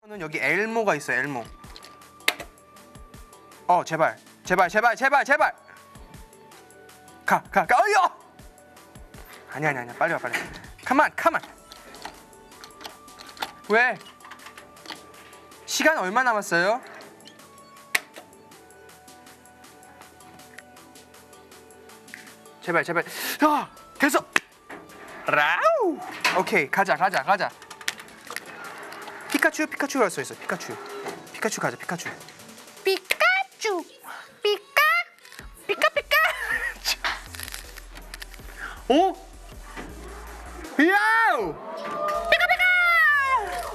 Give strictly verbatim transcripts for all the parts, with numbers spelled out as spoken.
여기 엘모가 있어요. 엘모. 어 제발 제발 제발 제발 제발 가 가 가 어이요. 아니 아니 아니 빨리 와 빨리. 가만 가만. 왜? 시간 얼마 남았어요? 제발 제발. 아 됐어. 라우. 오케이 가자 가자 가자. 피카츄 피카츄라고 써 있어. 피카츄 피카츄 가자 피카츄. 피카츄 피카 피카 피카. 오? 야우! 피카 피카.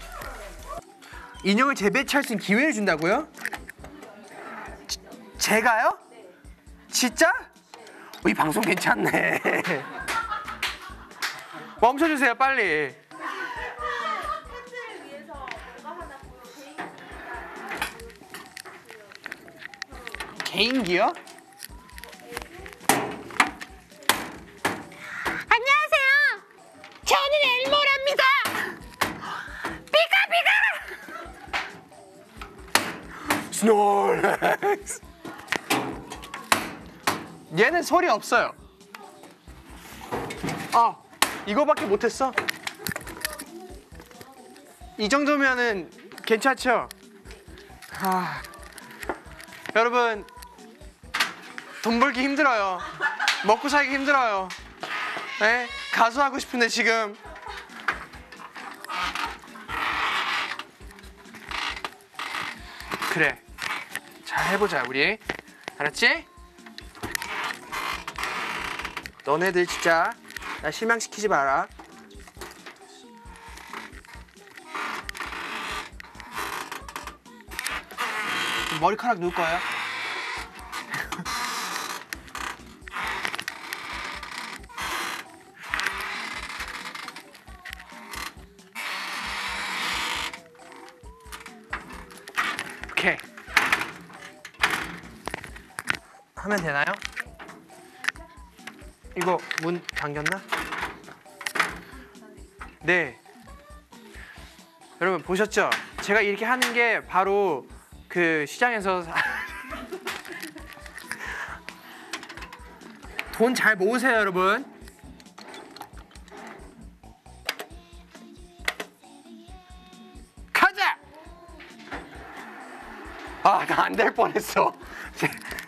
인형을 재배치할 수 있는 기회를 준다고요? 지, 제가요? 진짜? 어, 이 방송 괜찮네. 멈춰주세요 빨리. 개인기요? 안녕하세요. 저는 엘모랍니다. 피카 피카. 스노렉스. 얘는 소리 없어요. 아 이거밖에 못했어? 이 정도면은 괜찮죠? 아, 여러분 돈 벌기 힘들어요. 먹고 살기 힘들어요. 네? 가수 하고 싶은데 지금 그래 잘 해보자 우리. 알았지? 너네들 진짜 나 실망시키지 마라. 머리카락 누울 거예요? 오케이. 하면 되나요? 이거 문 잠겼나? 네. 여러분 보셨죠? 제가 이렇게 하는 게 바로 그 시장에서 돈 잘 모으세요 여러분. 가자! 아, 나 안 될 뻔했어.